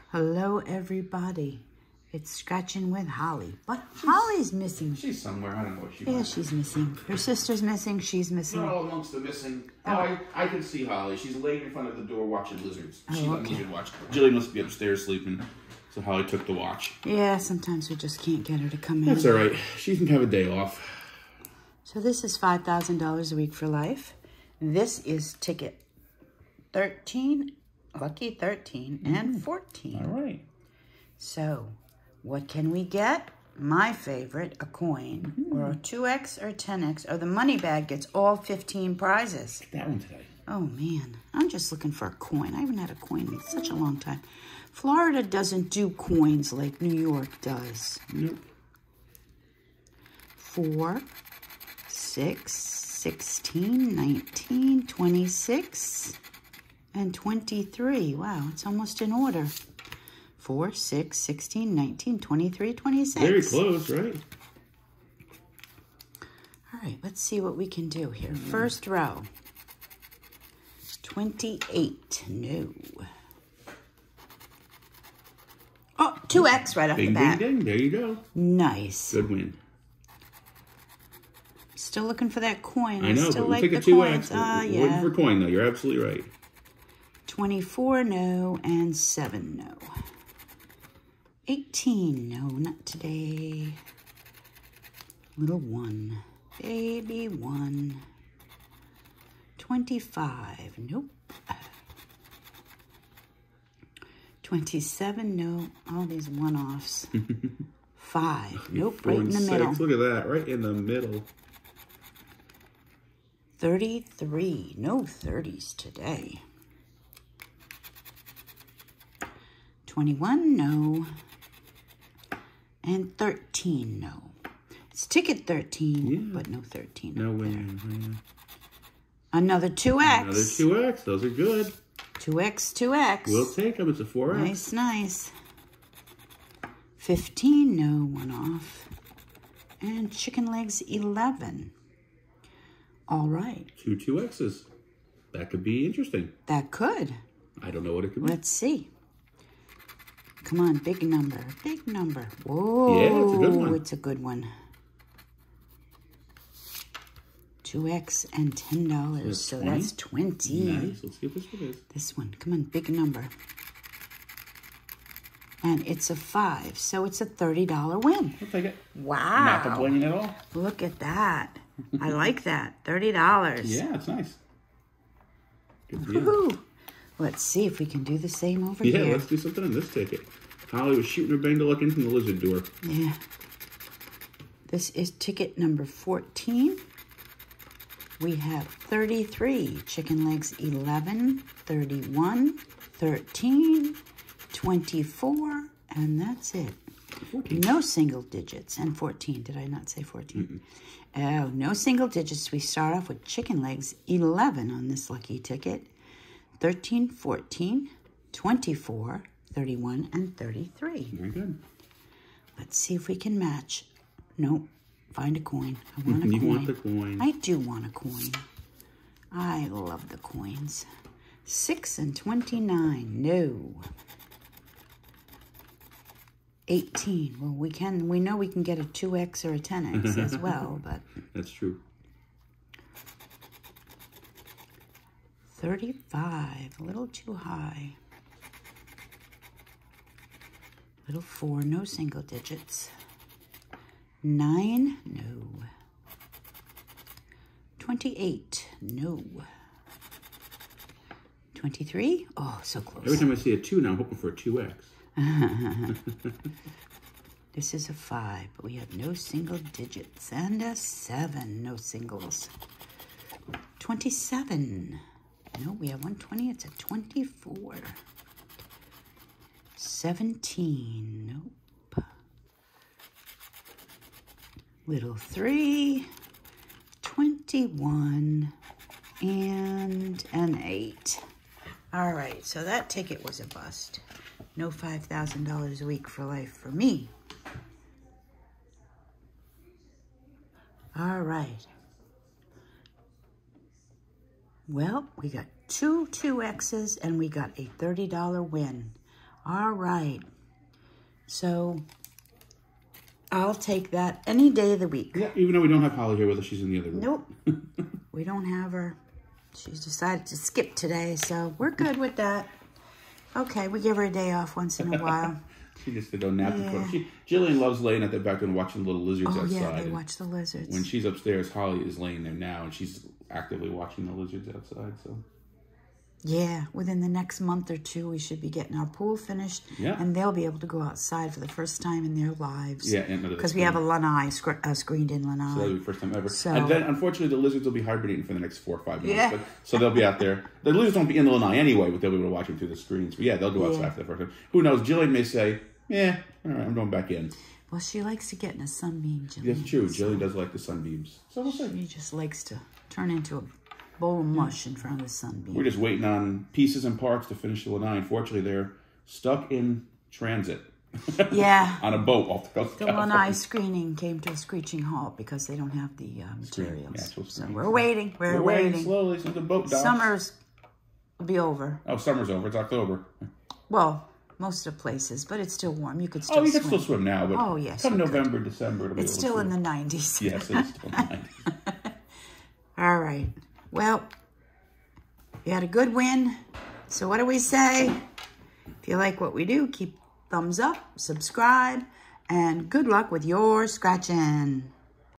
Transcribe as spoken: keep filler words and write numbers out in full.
Hello, everybody. It's Scratching with Holly. But she's, Holly's missing. She's somewhere. I don't know what she Yeah, wants. she's missing. Her sister's missing. She's missing. They're all amongst the missing. Oh, I, I can see Holly. She's laying in front of the door watching lizards. Oh, She's on okay. lizard watch. Jillian must be upstairs sleeping. So Holly took the watch. Yeah, sometimes we just can't get her to come in. That's all right. She can have a day off. So this is five thousand dollars a week for life. This is ticket thirteen, lucky thirteen, mm. and fourteen. All right. So what can we get? My favorite, a coin, mm. or a two X or ten X, or the money bag gets all fifteen prizes. Get that one today. Oh, man. I'm just looking for a coin. I haven't had a coin in such a long time. Florida doesn't do coins like New York does. Nope. Four, six, sixteen, nineteen, twenty-six, and twenty-three. Wow, it's almost in order. four, six, sixteen, nineteen, twenty-three, twenty-six. Very close, right? All right, let's see what we can do here. Mm-hmm. First row. twenty-eight. No. Oh, two X right off ding, the bat. Ding, ding. There you go. Nice. Good win. Still looking for that coin. I know, still but we'll like take the a two coins. X. Ah, We're yeah. looking for coin, though. You're absolutely right. twenty-four, no, and seven, no. eighteen, no, not today. Little one, baby one. twenty-five, nope. twenty-seven, no. All these one-offs. Five, nope, right in the six. middle. Look at that, right in the middle. thirty-three, no thirties today. twenty-one, no. And thirteen, no. It's ticket thirteen, yeah. but no thirteen. No win. Another two X. Another two X. Those are good. two X, two X. We'll take them. It's a four X. Nice, nice. fifteen, no, one off. And chicken legs, eleven. All right. Two two X's. That could be interesting. That could. I don't know what it could be. Let's see. Come on, big number, big number. Whoa, yeah, it's a good one. It's a good one. two X and ten dollars, so twenty? That's twenty. Nice, let's see what this one is. This one, come on, big number. And it's a five, so it's a thirty dollar win. I'll take it. Wow. Not complaining at all. Look at that. I like that, thirty dollars. Yeah, it's nice. Good deal. Woohoo. Let's see if we can do the same over yeah, here. Yeah, let's do something on this ticket. Holly was shooting her bang to luck in from the lizard door. Yeah. This is ticket number fourteen. We have thirty-three, chicken legs eleven, thirty-one, thirteen, twenty-four, and that's it. fourteen. No single digits. And fourteen. Did I not say fourteen? Mm-mm. Oh, no single digits. We start off with chicken legs eleven on this lucky ticket. thirteen, fourteen, twenty-four, thirty-one, and thirty-three. Very good. Let's see if we can match. Nope. Find a coin. I want a you coin. You want the coin. I do want a coin. I love the coins. six and twenty-nine. No. eighteen. Well, we can. We know we can get a two X or a ten X as well, but. That's true. thirty-five, a little too high. Little four, no single digits. Nine, no. twenty-eight, no. twenty-three, oh, so close. Every time I see a two now, I'm hoping for a two X. This is a five, but we have no single digits. And a seven, no singles. twenty-seven. No, we have one twenty. It's a twenty-four. seventeen. Nope. Little three. twenty-one. And an eight. All right, so that ticket was a bust. No five thousand dollars a week for life for me. All right. Well, we got two two X's and we got a thirty dollar win. All right. So I'll take that any day of the week. Yeah, even though we don't have Holly here with us, she's in the other room. Nope. We don't have her. She's decided to skip today, so we're good with that. Okay, we give her a day off once in a while. She gets to go nap. Yeah. She, Jillian loves laying at the back and watching little lizards oh, outside. Oh, yeah, they and watch the lizards. when she's upstairs, Holly is laying there now, and she's actively watching the lizards outside, so... Yeah, within the next month or two, we should be getting our pool finished. Yeah. And they'll be able to go outside for the first time in their lives. Yeah, because we have a lanai, sc uh, screened-in lanai. So that'll be the first time ever. So, and then, unfortunately, the lizards will be hibernating for the next four or five months. Yeah. But, so they'll be out there. The lizards won't be in the lanai anyway, but they'll be able to watch them through the screens. But yeah, they'll go outside yeah. for the first time. Who knows? Jillian may say, yeah, all right, I'm going back in. Well, she likes to get in a sunbeam, Jillian. That's true. So Jillian does like the sunbeams. So we'll see. She just likes to turn into a bowl of mush in front of the sunbeam. We're just waiting on Pieces and Parks to finish the lanai. Unfortunately, they're stuck in transit. Yeah. On a boat off the coast of The California. lanai screening came to a screeching halt because they don't have the uh, materials. Yeah, so we're waiting. We're, we're waiting. waiting slowly so the boat docks. Summer's will be over. Oh, summer's over. It's October. Well, most of the places, but it's still warm. You could still Oh, you swim. can still swim now, but oh, yes, come November, could. December, it'll be it's still in the nineties. Yes, it's still in the nineties. All right. Well, we had a good win. So what do we say? If you like what we do, keep thumbs up, subscribe, and good luck with your scratching.